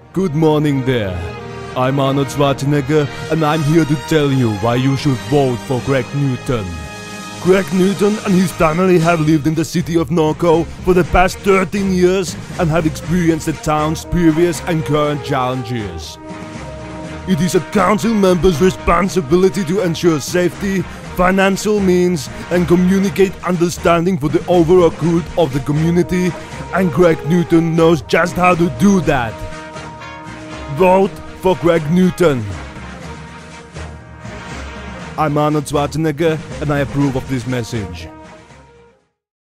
Good morning there. I'm Arnold Schwarzenegger, and I'm here to tell you why you should vote for Greg Newton. Greg Newton and his family have lived in the city of Norco for the past 13 years and have experienced the town's previous and current challenges. It is a council member's responsibility to ensure safety, financial means, and communicate understanding for the overall good of the community, and Greg Newton knows just how to do that. Vote for Greg Newton. I'm Arnold Schwarzenegger, and I approve of this message.